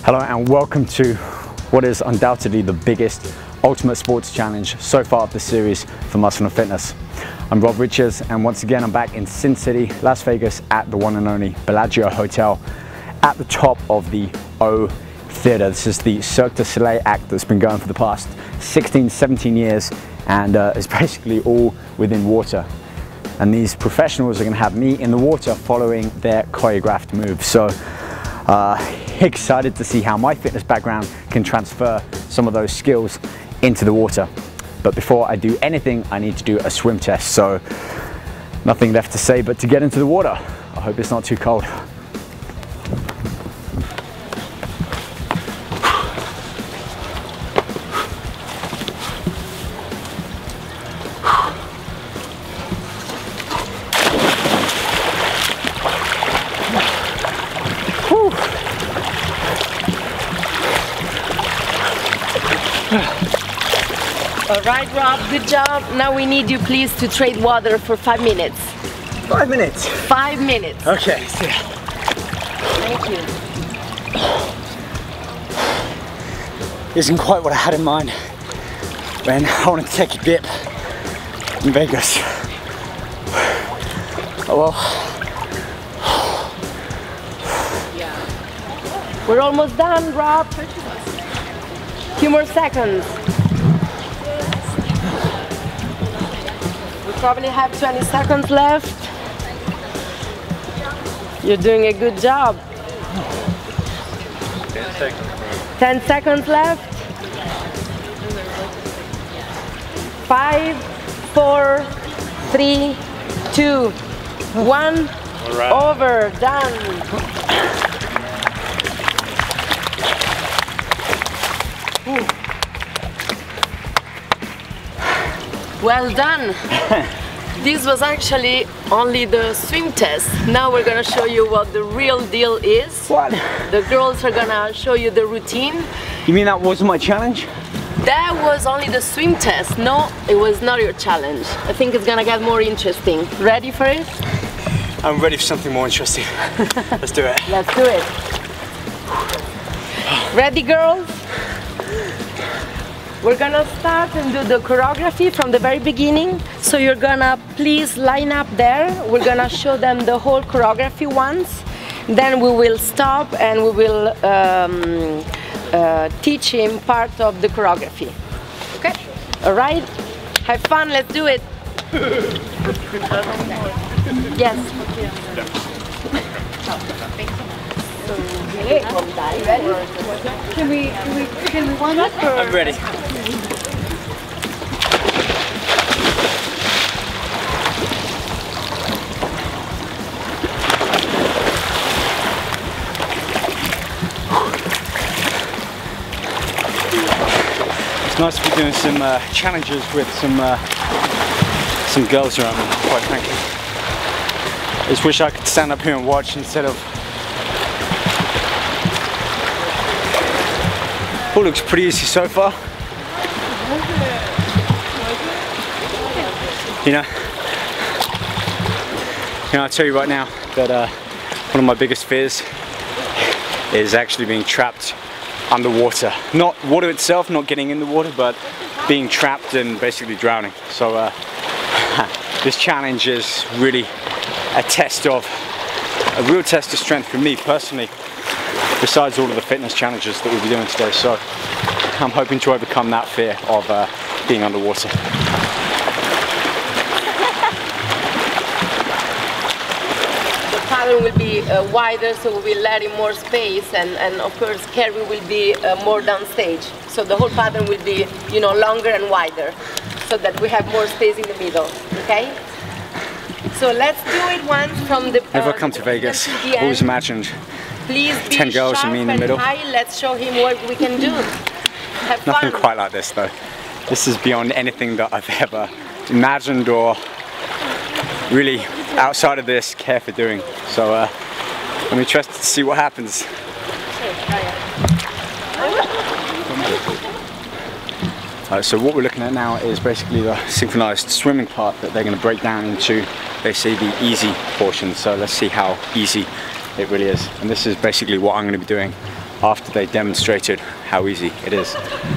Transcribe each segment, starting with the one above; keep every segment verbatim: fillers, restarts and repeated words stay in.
Hello and welcome to what is undoubtedly the biggest ultimate sports challenge so far of the series for Muscle and Fitness. I'm Rob Richards and once again I'm back in Sin City, Las Vegas at the one and only Bellagio Hotel at the top of the O Theatre. This is the Cirque du Soleil act that's been going for the past sixteen, seventeen years and uh, is basically all within water. And these professionals are going to have me in the water following their choreographed moves. So uh, excited to see how my fitness background can transfer some of those skills into the water. But before I do anything, I need to do a swim test. So nothing left to say but to get into the water. I hope it's not too cold. All right, Rob, good job. Now we need you, please, to trade water for five minutes. Five minutes? Five minutes. Okay. Thank you. Isn't quite what I had in mind when I wanted to take a dip in Vegas. Oh well. We're almost done, Rob. Few more seconds. We probably have twenty seconds left. You're doing a good job. ten seconds. ten seconds left. Five, four, three, two, one. Right. Over, done. Well done. This was actually only the swim test. Now we're gonna show you what the real deal is. What? The girls are gonna show you the routine. You mean that wasn't my challenge? That was only the swim test. No, it was not your challenge. I think it's gonna get more interesting. Ready for it? I'm ready for something more interesting. Let's do it. Let's do it. Ready, girls? We're gonna start and do the choreography from the very beginning. So you're gonna please line up there. We're gonna show them the whole choreography once. Then we will stop and we will um, uh, teach him part of the choreography. Okay? All right? Have fun, let's do it. Yes. Can we, can we, can we warm up? Or? I'm ready. It's nice to be doing some uh, challenges with some uh, some girls around me, quite frankly. I just wish I could stand up here and watch instead of. All looks pretty easy so far. You know, you know, I'll tell you right now that uh, one of my biggest fears is actually being trapped underwater. Not water itself, not getting in the water, but being trapped and basically drowning. So uh, this challenge is really a test of, a real test of strength for me personally, besides all of the fitness challenges that we'll be doing today. So I'm hoping to overcome that fear of uh, being underwater. The pattern will be uh, wider, so we will let him more space, and, and of course Carrie will be uh, more downstage. So the whole pattern will be, you know, longer and wider, so that we have more space in the middle, okay? So let's do it once from the... Uh, Whenever I come to Vegas, to the always end. imagined Please be ten girls and sharp me in the and middle. high. Let's show him what we can do. Have Nothing fun. quite like this though. This is beyond anything that I've ever imagined or really outside of this care for doing. So uh, I'm interested to see what happens. Uh, so what we're looking at now is basically the synchronized swimming part that they're going to break down into, they say, the easy portion. So let's see how easy it really is. And this is basically what I'm going to be doing after they demonstrated how easy it is.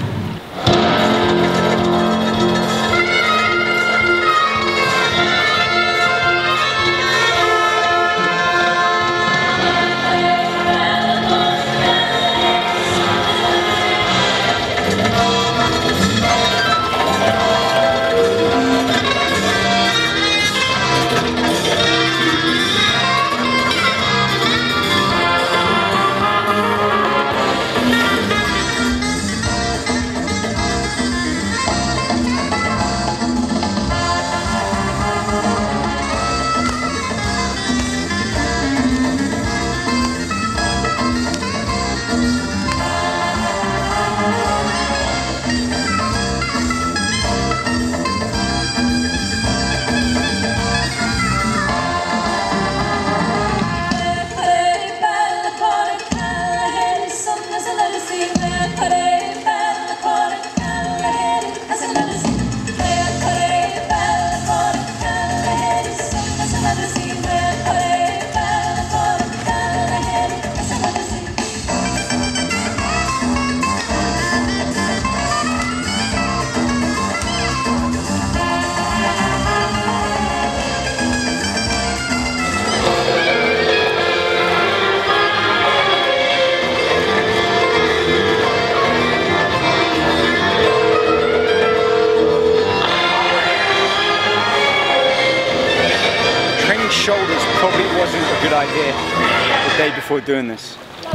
Shoulders probably wasn't a good idea the day before doing this.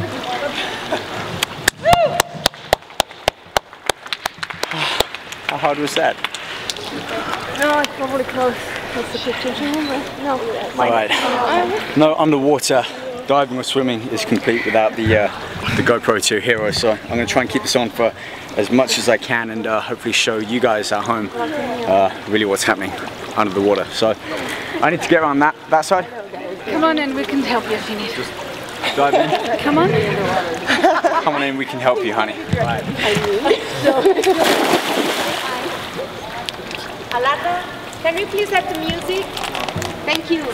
How hard was that? No, it's probably close. That's the picture. No. Alright. No underwater diving or swimming is complete without the uh, the GoPro two Hero, so I'm going to try and keep this on for as much as I can and uh, hopefully show you guys at home uh, really what's happening under the water. So I need to get around that, that side. Come on in, we can help you if you need. Just dive in. Come on. Come on in, we can help you, honey. Right. Alana, can you please have the music? Thank you.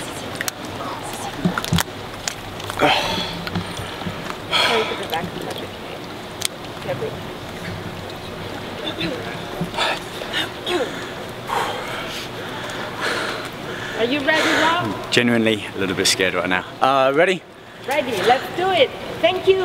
Are you ready, Rob? I'm genuinely a little bit scared right now. Uh, ready? Ready, let's do it. Thank you.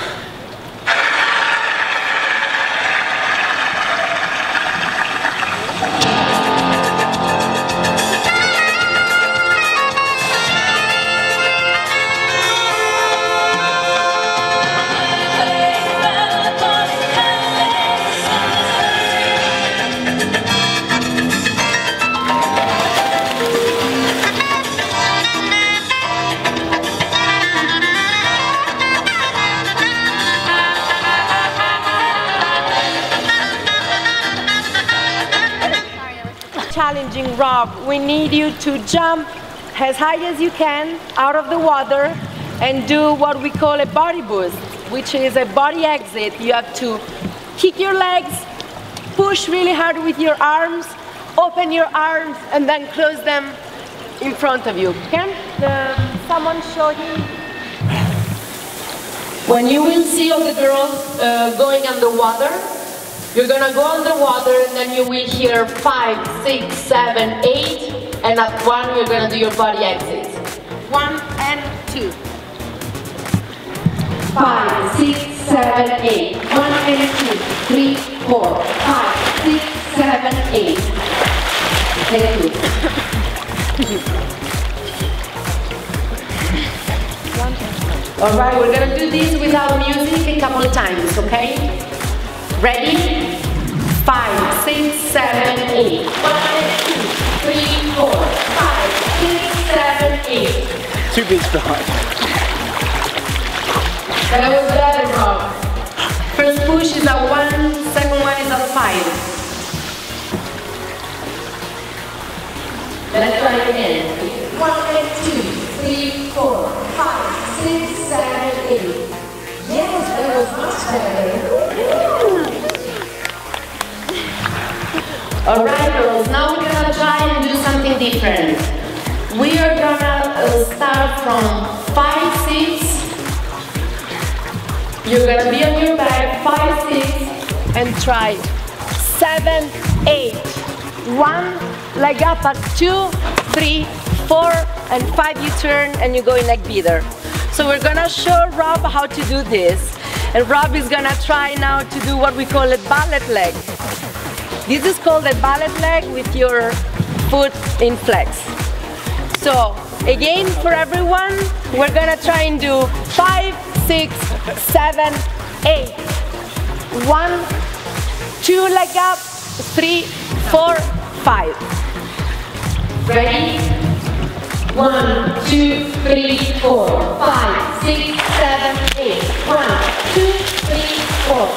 Challenging, Rob. We need you to jump as high as you can out of the water and do what we call a body boost, which is a body exit. You have to kick your legs, push really hard with your arms, open your arms, and then close them in front of you. Can the, someone show him? When you will see all the girls uh, going underwater, you're gonna go underwater and then you will hear five, six, seven, eight, and at one you're gonna do your body exit. One and two. Five, six, seven, eight. One and two, three, four, five, six, seven, eight. Thank you. All right, we're gonna do this without music a couple of times, okay? Ready? Five, six, seven, eight. One, two, three, four, five, six, seven, eight. Two beats behind. That was better, Rob. First push is at one, second one is at five. Let's try it again. One, two, three, four, five, six, seven, eight. Yes, that was much better. Alright girls, now we're gonna try and do something different. We are gonna uh, start from five, six. You're gonna be on your back, five, six, and try seven, eight. One, leg up at two, three, four, and five you turn and you go in leg beater. So we're gonna show Rob how to do this. And Rob is gonna try now to do what we call a ballet leg. This is called a ballet leg with your foot in flex. So again, for everyone, we're gonna try and do five, six, seven, eight. One, two leg up, three, four, five. Ready? One, two, three, four, five, six, seven, eight. One, two, three, four.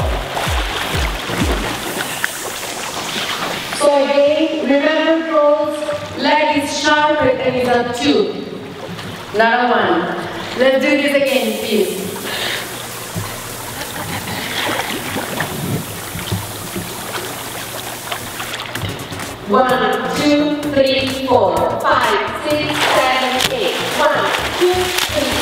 So again, remember girls, leg is sharp and it's on two, not a one. Let's do this again, please. One, two, three, four, five, six, seven, eight. One, two, three.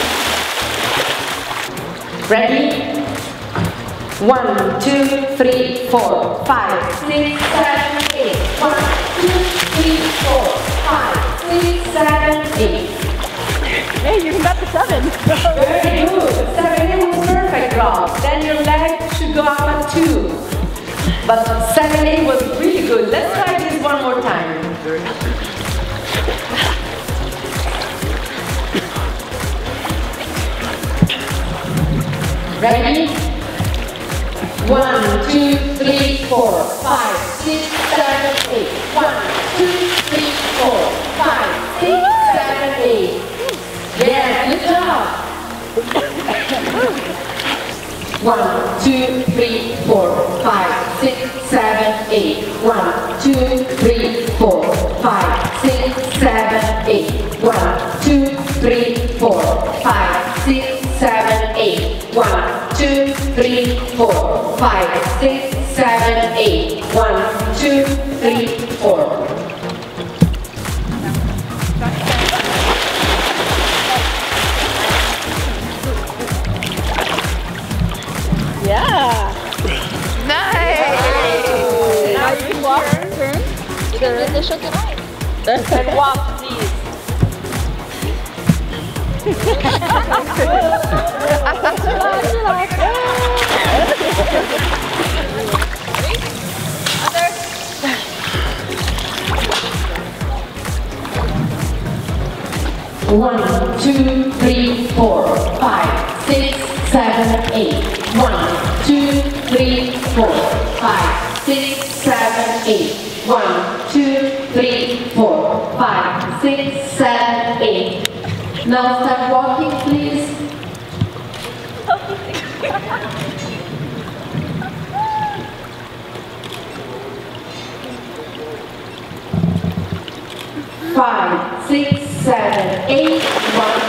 Ready? One, two, three, four, five, six, seven, eight. One, two, three, four, five, six, seven, eight. Hey, you got the seven. Very good. Seven, eight was perfect, Rob. Then your leg should go up at two. But seven, eight was really good. Let's try this one more time. Ready? One, two, three, four, five, six, seven, eight. One, two, three, four, five, six, seven, eight. Yeah, good job. One, two, three, four, five, six, seven, eight. One, two, three, four, five, six, seven, eight. One, two, three, four, five, six, seven, eight. One, two, three, four, five, six, seven, eight. One, two, three, four. Yeah. Nice! Wow. Now you can walk, turn. You can do the Cirque du Soleil. And walk, please. One, two, three, four, five, six, seven, eight. One, two, three, four, five, six, seven, eight. One, two, three, four, five, six, seven, eight. Now start walking, please. Five, six, seven, eight, one,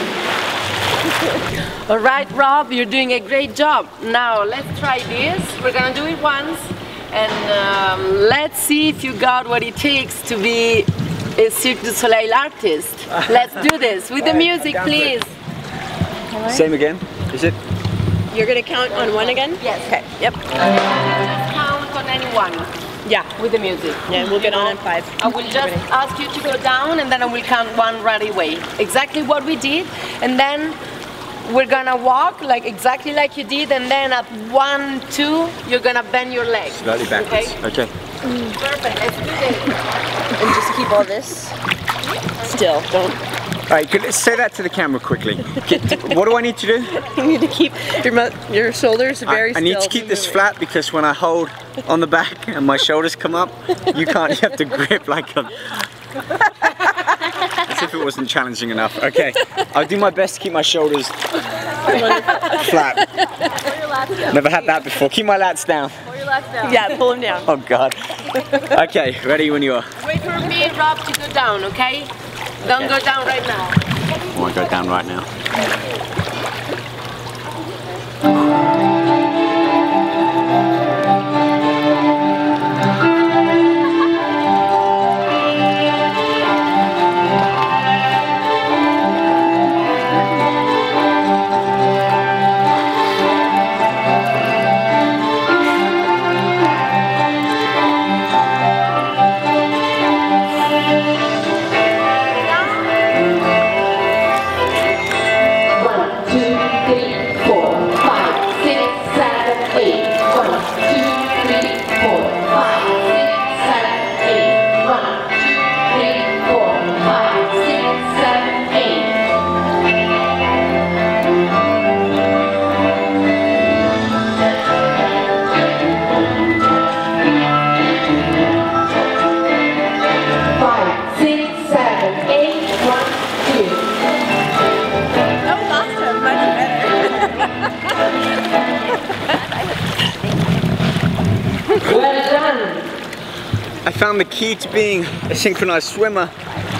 two. All right, Rob, you're doing a great job. Now let's try this. We're gonna do it once, and um, let's see if you got what it takes to be a Cirque du Soleil artist. Let's do this with the music, please. Same again, is it? You're gonna count on one again? Yes. Okay. Yep. Just count on anyone Yeah. with the music. Yeah. We'll get on in five. I will just ask you to go down, and then I will count one right away. Exactly what we did, and then we're gonna walk like exactly like you did, and then at one, two, you're gonna bend your leg. Slightly backwards. Okay? Okay. Perfect. Let's do this. And just keep all this still. Don't. All right, could, say that to the camera quickly. Get, what do I need to do? You need to keep your mu- your shoulders very I, I still. need to keep this flat because when I hold on the back and my shoulders come up, you can't, you have to grip like a... As if it wasn't challenging enough. Okay, I'll do my best to keep my shoulders flat. Never had that before. Keep my lats down. Yeah, pull them down. Oh God. Okay, ready when you are. Wait for me, Rob, to go down, okay? Don't go down right now. I want to go down right now. found the key to being a synchronized swimmer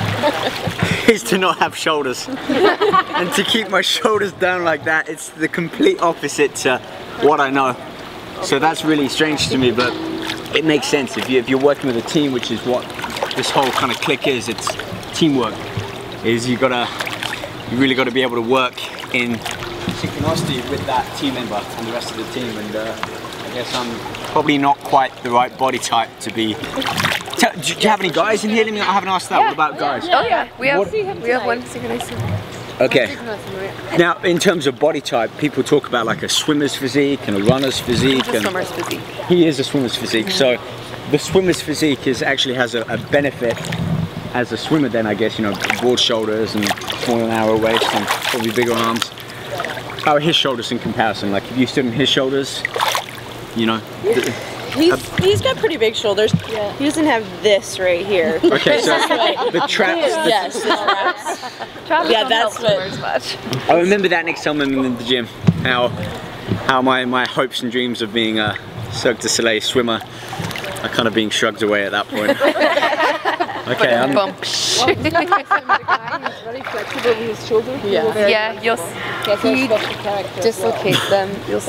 is to not have shoulders. And to keep my shoulders down like that, it's the complete opposite to what I know. So that's really strange to me, but it makes sense. If, you, if you're working with a team, which is what this whole kind of clique is, it's teamwork. Is you gotta, you really gotta be able to work in synchronicity with that team member and the rest of the team. And uh, I guess I'm probably not quite the right body type to be. Do you have any guys in here? I haven't asked that. Yeah. What about guys? Oh yeah, we have, what? we have one synchronized. Okay. Now, in terms of body type, people talk about like a swimmer's physique and a runner's physique. He's a swimmer's physique. He is a swimmer's physique. So the swimmer's physique is actually has a, a benefit as a swimmer. Then I guess, you know, broad shoulders and small and narrow waist and probably bigger arms. How are his shoulders in comparison? Like if you stood on his shoulders, you know. He's, he's got pretty big shoulders. Yeah. He doesn't have this right here. Okay, so the traps. The yes, the traps. traps yeah, that's what. Much. I remember that next time I'm in the gym. How how my my hopes and dreams of being a Cirque du Soleil swimmer are kind of being shrugged away at that point. Okay, I'm. He's very flexible with his shoulders. Yeah, yeah, you'll he dislocates them. You'll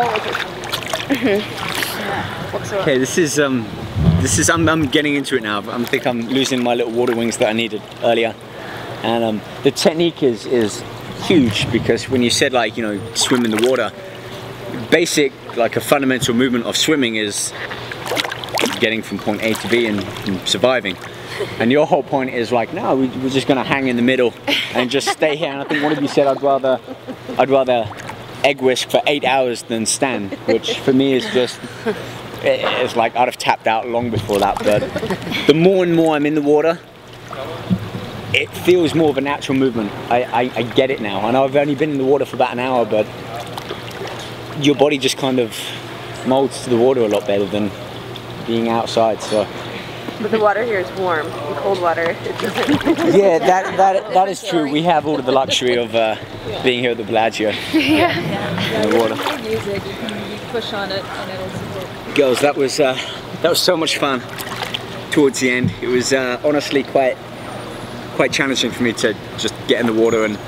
see. Okay, this is um, this is I'm, I'm getting into it now. But I think I'm losing my little water wings that I needed earlier, and um, the technique is is huge because when you said like you know swim in the water, basic like a fundamental movement of swimming is getting from point A to B and, and surviving. And your whole point is like no, we, we're just gonna hang in the middle and just stay here. And I think one of you said I'd rather I'd rather egg whisk for eight hours than stand, which for me is just. It's like I'd have tapped out long before that, but the more and more I'm in the water, it feels more of a natural movement. I, I, I get it now. I know I've only been in the water for about an hour, but your body just kind of molds to the water a lot better than being outside. So. But the water here is warm. In cold water, it doesn't. Yeah, that that that is true. We have all of the luxury of uh, being here at the Bellagio. Yeah. In the water. Music, you can push on it and it'll support. Girls, that was uh, that was so much fun. Towards the end, it was uh, honestly quite quite challenging for me to just get in the water and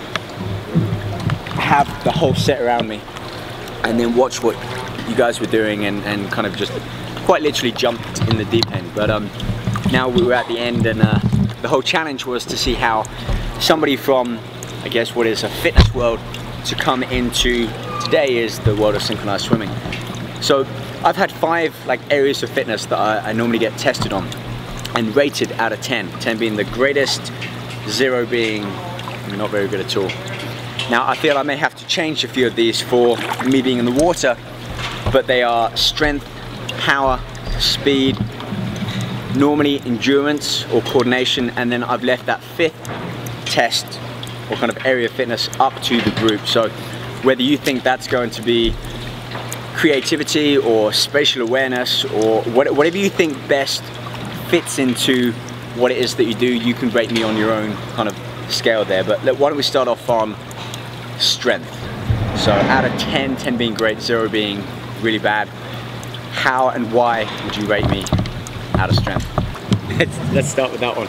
have the whole set around me, and then watch what you guys were doing and, and kind of just quite literally jumped in the deep end. But um, now we were at the end, and uh, the whole challenge was to see how somebody from, I guess, what is a fitness world to come into today is the world of synchronized swimming. So I've had five like areas of fitness that I, I normally get tested on and rated out of ten. ten being the greatest, zero being not very good at all. Now I feel I may have to change a few of these for me being in the water, but they are strength, power, speed, normally endurance or coordination, and then I've left that fifth test or kind of area of fitness up to the group. So whether you think that's going to be creativity or spatial awareness or whatever you think best fits into what it is that you do, you can rate me on your own kind of scale there. But why don't we start off on strength. So out of ten, ten being great, zero being really bad, how and why would you rate me out of strength? Let's, let's start with that one.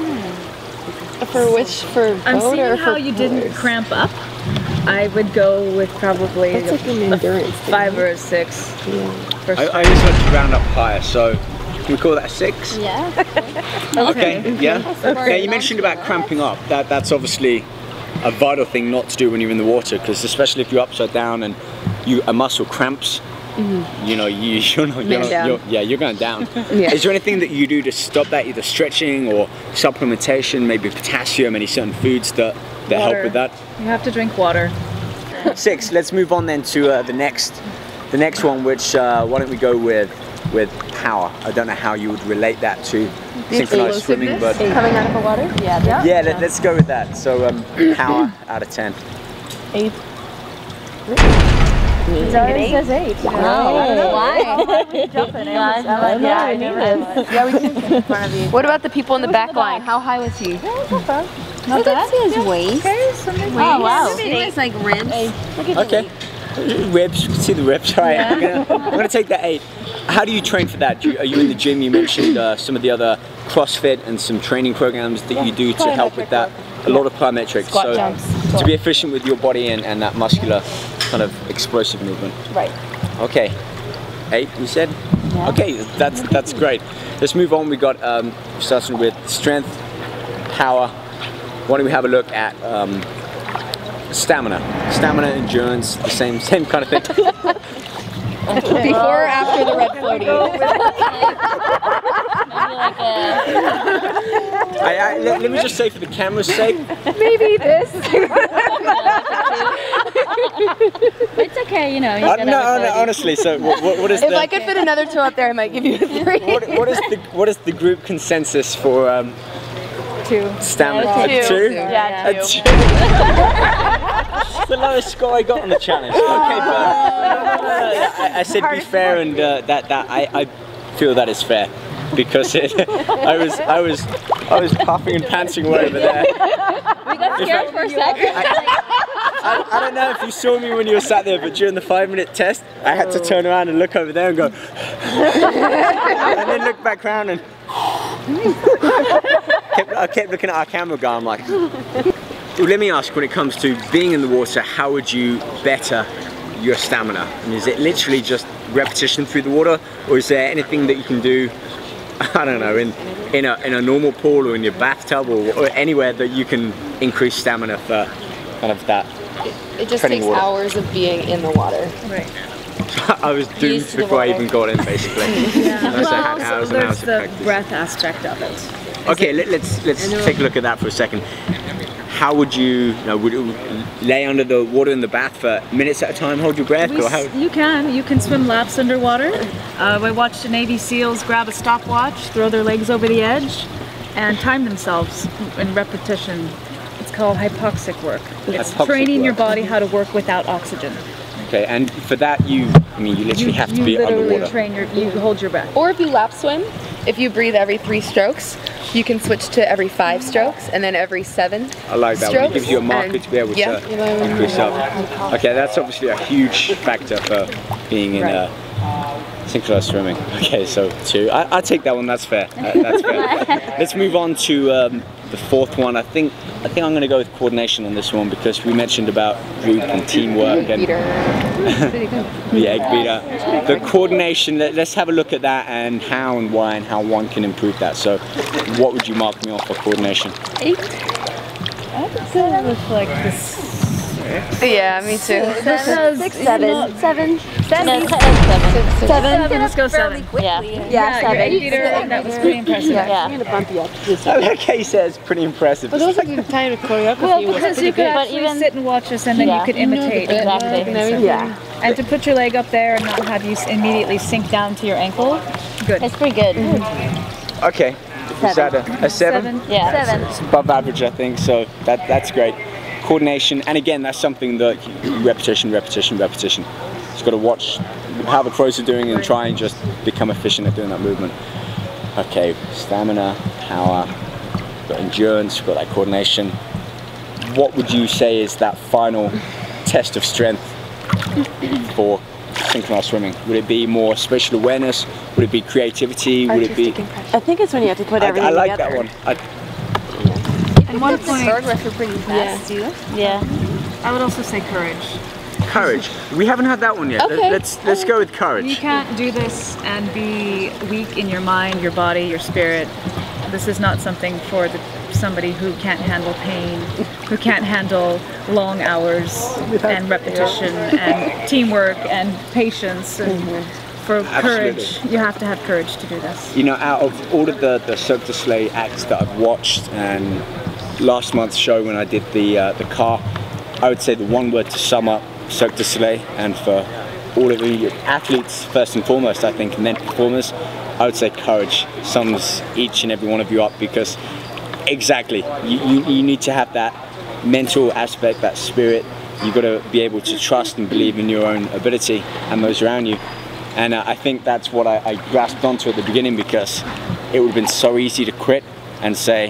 For which, for I'm boat seeing or how for you pose? Didn't cramp up. I would go with probably That's like an endurance a five or a six. Yeah. For I, I always like to round up higher, so can we call that a six? Yeah. Okay, okay. Yeah. Now you mentioned about cramping up. That that's obviously a vital thing not to do when you're in the water, because especially if you're upside down and you a muscle cramps, mm-hmm. you know you you're not, you're not you're, yeah you're going down. Yeah. Is there anything that you do to stop that, either stretching or supplementation, maybe potassium, any certain foods that that water. help with that? You have to drink water. Six. Let's move on then to uh, the next the next one, which uh, why don't we go with with power? I don't know how you would relate that to synchronized swimming, but coming out of the water? Yeah. Yeah, yeah let, let's go with that. So um, power out of ten. Eight. It already says eight. No. I don't know why. Jumping. Yeah, I yeah, I knew this. Yeah, we can in front of you. What about the people in the back line? How high was he? Not bad. See his waist. Okay, something Oh wow. Maybe He was like ribs. Okay. Ribs, you can see the ribs. All right, yeah. I'm, gonna, I'm gonna take that eight. how do you train for that? Do you, are you in the gym? You mentioned uh, some of the other CrossFit and some training programs that Yeah, you do to help with that. A lot of plyometrics. Squat so jumps. to be efficient with your body and, and that muscular kind of explosive movement. Right. Okay. Eight, you said? Yeah. Okay, that's that's great. Let's move on. We got um, starting with strength, power. Why don't we have a look at um, stamina? Stamina, endurance, the same same kind of thing. Before or after the red floaty? I, I, let, let me just say, for the camera's sake, Maybe this. It's okay, you know. You uh, got no, other no, photos. honestly. So, what, what, what is If the I could fit another toe up there, I might give you a three. what, what is the what is the group consensus for um, Two. stamina? Yeah, A two. two? Yeah, A two. two. It's the lowest score I got on the challenge. Okay, but I, I said be fair, and uh, that that I, I feel that is fair, because it, I was I was I was puffing and pantsing away over there. We got scared for a second. I, I don't know if you saw me when you were sat there, but during the five minute test, I had to turn around and look over there and go, and then look back around and kept, I kept looking at our camera guy. I'm like, well, let me ask, when it comes to being in the water, how would you better your stamina? And is it literally just repetition through the water, or is there anything that you can do, I don't know, in in a in a normal pool or in your bathtub or, or anywhere that you can increase stamina for kind of that? It just treading takes water? hours of being in the water. Right. I was doomed Used to the before I water. even got in, basically. Unless I had Well, hours so and there's hours of the practice. breath aspect of it. Okay, let, let's let's take a look at that for a second. How would you, you know, would you lay under the water in the bath for minutes at a time, hold your breath, We or how? s- you can. You can swim laps underwater. Uh, I watched the Navy SEALs grab a stopwatch, throw their legs over the edge, and time themselves in repetition. It's called hypoxic work. It's Hypoxic training your work. body how to work without oxygen. Okay, and for that you, I mean, you literally You, have to you be literally underwater. train your, you hold your breath. Or if you lap swim, if you breathe every three strokes, you can switch to every five strokes and then every seven. I like that one. It strokes, gives you a marker and- to be able yeah. to increase up. Okay, that's obviously a huge factor for being in uh, synchronized swimming. Okay, so two. I, I take that one. That's fair. Uh, that's fair. Let's move on to um, the fourth one. I think I think I'm going to go with coordination on this one, because we mentioned about group and teamwork and Peter. the egg beater. The coordination. Let, let's have a look at that and how and why and how one can improve that. So, what would you mark me off for coordination? Eight. I would go with like this. Yeah, me too. Because Six, seven, seven, seven, No, seven. seven. Let's go seven. Yeah. yeah, Yeah, your egg seven. beater, that was pretty impressive. Yeah. I'm gonna bump you up. This I like how you said it's pretty impressive. But also the time of choreography Well, was because pretty you could good. actually even- sit and watch us, and then Yeah. you could You know the imitate. bit, Exactly. and everything. Yeah. And to put your leg up there and not have you s- immediately sink down to your ankle, good. It's pretty good. Okay, is that a, a seven? Yeah. Seven. It's above average, I think, so that that's great. Coordination, and again, that's something that you- repetition, repetition, repetition. Just got to watch how the pros are doing and try and just become efficient at doing that movement. Okay, stamina, power, we've got endurance, we've got that coordination. What would you say is that final test of strength for synchronized swimming? Would it be more spatial awareness? Would it be creativity? Would it be? I think it's when you have to put I, everything I like together. that one. I, And one point, Choreographer pretty fast. Yeah. I would also say courage. courage. We haven't had that one yet. Okay. Let's let's go with You courage. can't do this and be weak in your mind, your body, your spirit. This is not something for the, somebody who can't handle pain, who can't handle long hours and repetition and teamwork and patience. And for courage, you have to have courage to do this. You know, out of all of the the Cirque du Soleil acts that I've watched, and last month's show when I did the uh, the car, I would say the one word to sum up Cirque du Soleil, and for all of the athletes first and foremost, I think, and then performers, I would say courage sums each and every one of you up, because exactly, you, you, you need to have that mental aspect, that spirit. You've got to be able to trust and believe in your own ability and those around you. And uh, I think that's what I, I grasped onto at the beginning, because it would have been so easy to quit and say,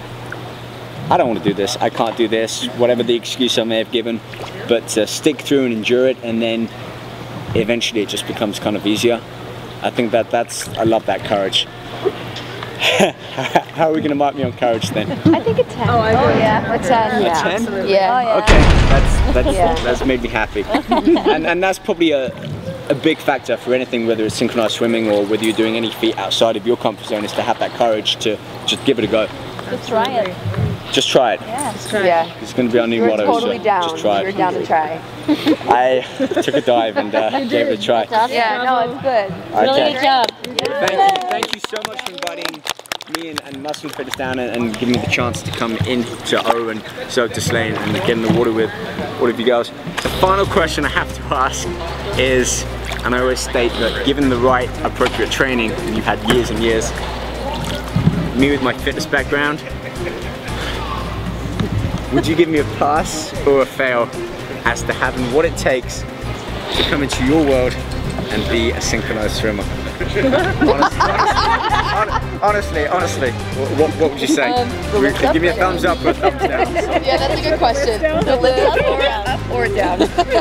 I don't want to do this, I can't do this, whatever the excuse I may have given, but to stick through and endure it, and then eventually it just becomes kind of easier. I think that that's, I love that courage. How are we going to mark me on courage then? I think a ten. Oh, Oh yeah, A ten. A ten? Yeah. Oh, yeah. Okay, that's that's Yeah. that's made me happy, and and that's probably a a big factor for anything, whether it's synchronized swimming or whether you're doing any feat outside of your comfort zone, is to have that courage to just give it a go. Just try it. Just try it. Yeah. Just try. Yeah. It's going to be our new You're motto. totally so down. Just try You're it. down to try. I took a dive and uh, gave it a try. Yeah, no, it's good. Really Okay. good job. Thank you. Thank you so much for inviting me and, and Muscle and Fitness down and, and giving me the chance to come into O and Cirque du Soleil and get in the water with all of you girls. The final question I have to ask is, and I always state that given the right appropriate training, and you've had years and years, me with my fitness background, would you give me a pass or a fail as to having what it takes to come into your world and be a synchronized swimmer? honestly, honestly, honestly, what, what would you say? Um, Give me a thumbs up or a thumbs down. Yeah, that's a good question. The lift or up or down?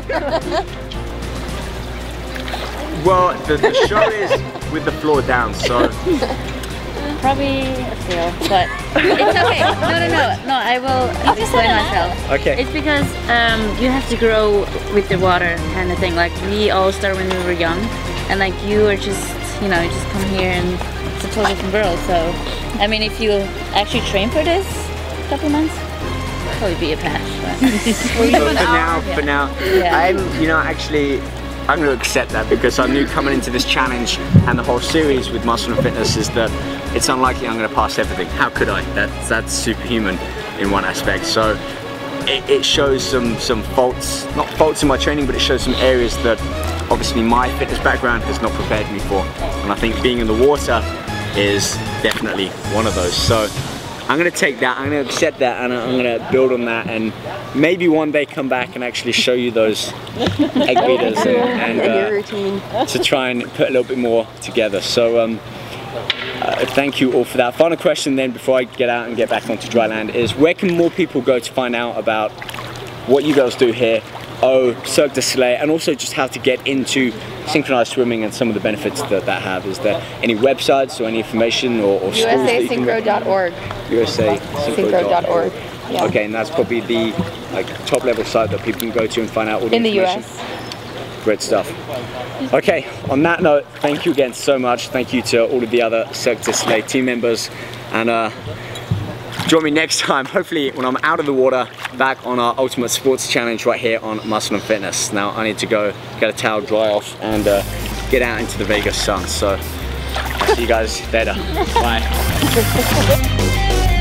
Well, the, the show is with the floor down, so Probably a fail, but it's okay. No, no, no, no. I will explain myself. okay. It's because um, you have to grow with the water, kind of thing. Like we all start when we were young, and like you are just, you know, you just come here and it's a totally different world. So, I mean, if you actually train for this a couple months, probably be a pass. But So for now, for now, Yeah. I'm, you know, actually, I'm going to accept that because I knew coming into this challenge and the whole series with Muscle and Fitness is that it's unlikely I'm going to pass everything. How could I? That's that's superhuman in one aspect. So it, it shows some some faults, not faults in my training, but it shows some areas that obviously my fitness background has not prepared me for. And I think being in the water is definitely one of those. So I'm going to take that, I'm going to accept that, and I'm going to build on that, and maybe one day come back and actually show you those egg beaters and, and Your uh, routine. to try and put a little bit more together. So um, uh, thank you all for that. Final question then before I get out and get back onto dry land is, where can more people go to find out about what you girls do here, O, Cirque du Soleil, and also just how to get into synchronized swimming and some of the benefits that that have? Is there any websites or any information or, or schools that U S A you can synchro dot org. U S A synchro dot org. Yeah. Okay, and that's probably the like top level site that people can go to and find out all the In the U information. S. Great stuff. Okay, on that note, thank you again so much. Thank you to all of the other Cirque du Soleil team members, and uh, join me next time, hopefully when I'm out of the water, back on our Ultimate Sports Challenge right here on Muscle and Fitness. Now I need to go get a towel, dry off, and uh, get out into the Vegas sun. So I'll see you guys later. Bye.